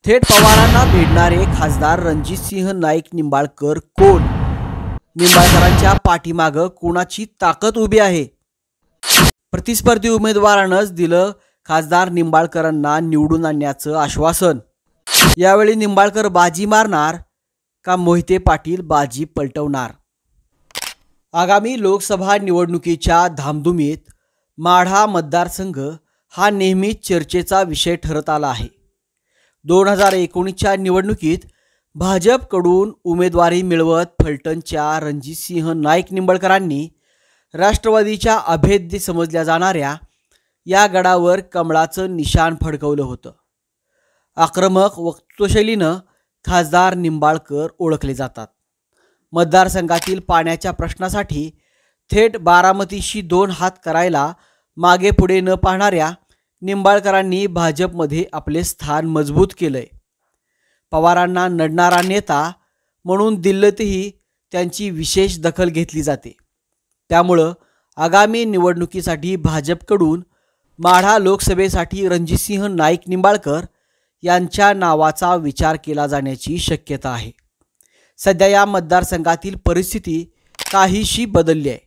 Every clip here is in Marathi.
थेट पवारांना भेटणारे खासदार रणजितसिंह नाईक निंबाळकर कोण? निंबाळकरांच्या पाठीमागं कोणाची ताकद उभी आहे? प्रतिस्पर्धी उमेदवारानंच दिलं खासदार निंबाळकरांना निवडून आणण्याचं आश्वासन. यावेळी निंबाळकर बाजी मारणार का मोहिते पाटील बाजी पलटवणार? आगामी लोकसभा निवडणुकीच्या धामधुमीत माढा मतदारसंघ हा नेहमीच चर्चेचा विषय ठरत आला आहे. 2019च्या निवडणुकीत भाजपकडून उमेदवारी मिळवत फलटणच्या रणजितसिंह नाईक निंबाळकरांनी राष्ट्रवादीच्या अभेद्य समजल्या जाणाऱ्या या गडावर कमळाचं निशाण फडकवलं होतं. आक्रमक वक्तृत्वशैलीनं खासदार निंबाळकर ओळखले जातात. मतदारसंघातील पाण्याच्या प्रश्नासाठी थेट बारामतीशी 2 हात करायला मागे पुढे न पाहणाऱ्या निंबाळकरांनी भाजपमध्ये आपले स्थान मजबूत केलंय. पवारांना नडणारा नेता म्हणून दिल्लीतही त्यांची विशेष दखल घेतली जाते. त्यामुळं आगामी निवडणुकीसाठी भाजपकडून माढा लोकसभेसाठी रणजितसिंह नाईक निंबाळकर यांच्या नावाचा विचार केला जाण्याची शक्यता आहे. सध्या या मतदारसंघातील परिस्थिती काहीशी बदलली आहे.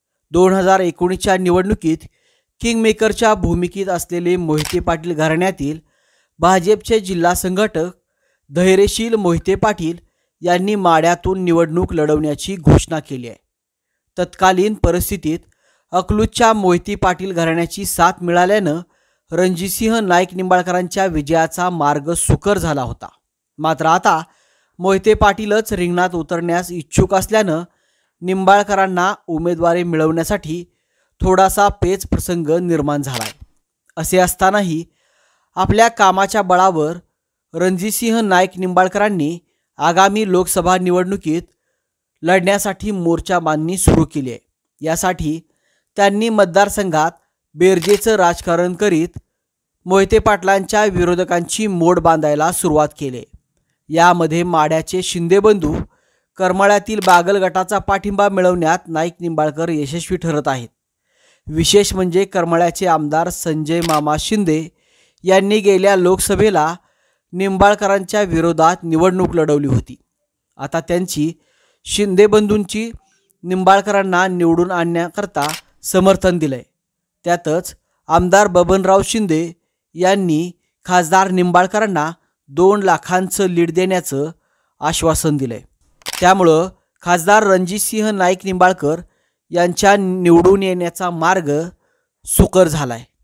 2019च्या निवडणुकीत किंगमेकरच्या भूमिकेत असलेले मोहिते पाटील घराण्यातील भाजपचे जिल्हा संघटक धैर्यशील मोहिते पाटील यांनी माढ्यातून निवडणूक लढवण्याची घोषणा केली आहे. तत्कालीन परिस्थितीत अकलूजच्या मोहिते पाटील घराण्याची साथ मिळाल्यानं रणजितसिंह नाईक निंबाळकरांच्या विजयाचा मार्ग सुकर झाला होता. मात्र आता मोहिते पाटीलच रिंगणात उतरण्यास इच्छुक असल्यानं निंबाळकरांना उमेदवारी मिळवण्यासाठी थोडासा पेच प्रसंग निर्माण झालाय. असे असतानाही आपल्या कामाच्या बळावर रणजितसिंह नाईक निंबाळकरांनी आगामी लोकसभा निवडणुकीत लढण्यासाठी मोर्चा बांधणी सुरू केली आहे. यासाठी त्यांनी मतदारसंघात बेरजेचं राजकारण करीत मोहिते पाटलांच्या विरोधकांची मोड बांधायला सुरुवात केली. यामध्ये माढ्याचे शिंदे बंधू करमाळ्यातील बागल गटाचा पाठिंबा मिळवण्यात नाईक निंबाळकर यशस्वी ठरत आहेत. विशेष म्हणजे करमाळ्याचे आमदार संजय मामा शिंदे यांनी गेल्या लोकसभेला निंबाळकरांच्या विरोधात निवडणूक लढवली होती. आता त्यांची शिंदे बंधूंची निंबाळकरांना निवडून आणण्याकरता समर्थन दिलंय. त्यातच आमदार बबनराव शिंदे यांनी खासदार निंबाळकरांना 2 लाखांचं लीड देण्याचं आश्वासन दिलंय. त्यामुळं खासदार रणजितसिंह नाईक निंबाळकर यांच्या निवडून येण्याचा मार्ग सुकर झालाय.